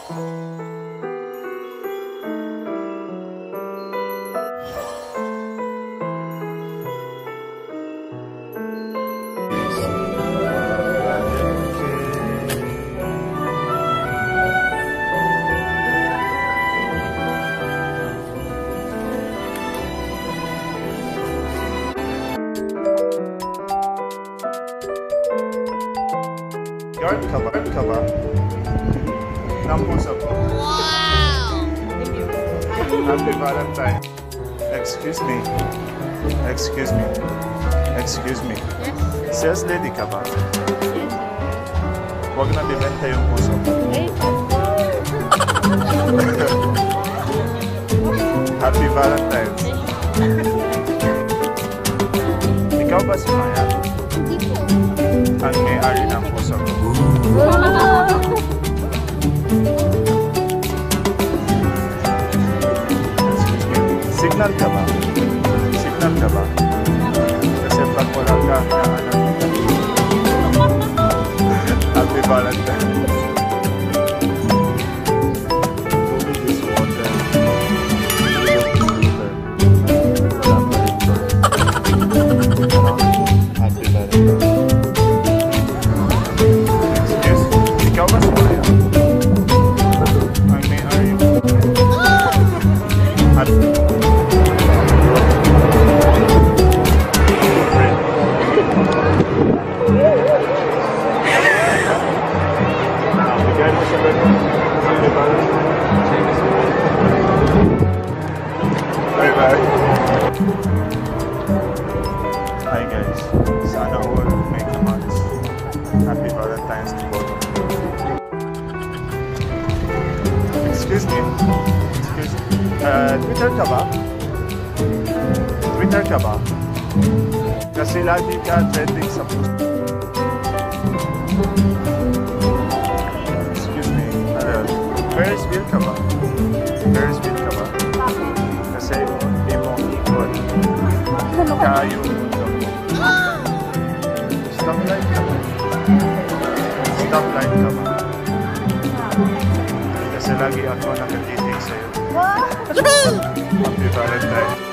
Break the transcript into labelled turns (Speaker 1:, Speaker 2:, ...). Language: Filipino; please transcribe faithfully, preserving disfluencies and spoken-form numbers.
Speaker 1: Guard ka ba? Guard ka ba? Ng puso ko.
Speaker 2: Wow! Thank you.
Speaker 1: Happy Valentine. Excuse me. Excuse me. Excuse me.
Speaker 2: Yes.
Speaker 1: Sales lady ka ba?
Speaker 2: Yes.
Speaker 1: Huwag na bibenta yung puso ko.
Speaker 2: Hey.
Speaker 1: Happy Valentine. Ikaw ba si Maya?
Speaker 2: Hindi po.
Speaker 1: Ang may-ari ng puso ko. Signal ka ba? Signal ka ba? Kasi pag wala ka, naanak kita. Happy Valentine. Tubig is water. Wala pa rin to. Happy Valentine. Excuse, ikaw ba si Maya? Ang may-ari mo. At bigyan mo siya ba? Bye bye. Hi guys. Sana all may kamats. Happy Valentine's to both of you. Excuse me. Excuse me. Uh, Twitter ka ba? Twitter ka ba? Kasi lagi ka trending sa post. Excuse me. Ano? Ferris wheel ka ba? Ferris wheel ka ba? Kasi hindi mo ikot. Kayo mundo mo. Stoplight ka ba? Stoplight ka ba? Kasi lagi ako nakatitig sa'yo. Happy Valentine.